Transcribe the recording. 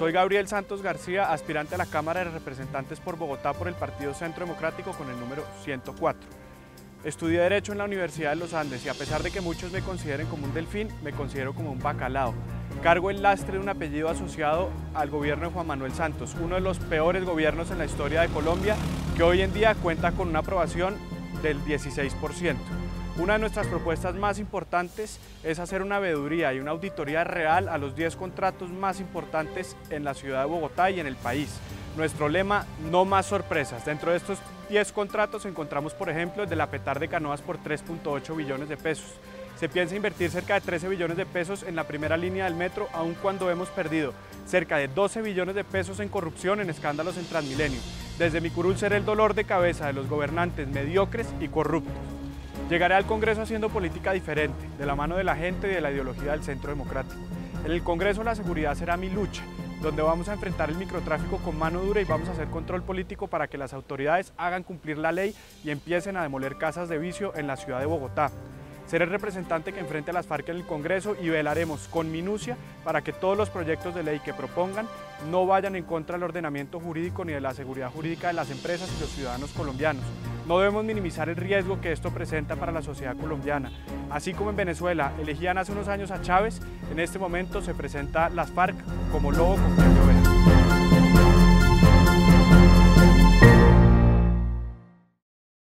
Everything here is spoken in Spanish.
Soy Gabriel Santos García, aspirante a la Cámara de Representantes por Bogotá por el Partido Centro Democrático con el número 104. Estudié Derecho en la Universidad de los Andes y a pesar de que muchos me consideren como un delfín, me considero como un bacalao. Cargo el lastre de un apellido asociado al gobierno de Juan Manuel Santos, uno de los peores gobiernos en la historia de Colombia, que hoy en día cuenta con una aprobación del 16%. Una de nuestras propuestas más importantes es hacer una veeduría y una auditoría real a los 10 contratos más importantes en la ciudad de Bogotá y en el país. Nuestro lema, no más sorpresas. Dentro de estos 10 contratos encontramos, por ejemplo, el de la Petar de Canoas por 3.8 billones de pesos. Se piensa invertir cerca de 13 billones de pesos en la primera línea del metro, aun cuando hemos perdido cerca de 12 billones de pesos en corrupción en escándalos en Transmilenio. Desde mi curul seré el dolor de cabeza de los gobernantes mediocres y corruptos. Llegaré al Congreso haciendo política diferente, de la mano de la gente y de la ideología del Centro Democrático. En el Congreso la seguridad será mi lucha, donde vamos a enfrentar el microtráfico con mano dura y vamos a hacer control político para que las autoridades hagan cumplir la ley y empiecen a demoler casas de vicio en la ciudad de Bogotá. Seré el representante que enfrente a las FARC en el Congreso y velaremos con minucia para que todos los proyectos de ley que propongan no vayan en contra del ordenamiento jurídico ni de la seguridad jurídica de las empresas y los ciudadanos colombianos. No debemos minimizar el riesgo que esto presenta para la sociedad colombiana. Así como en Venezuela elegían hace unos años a Chávez, en este momento se presenta las FARC como lobo con cuello verde.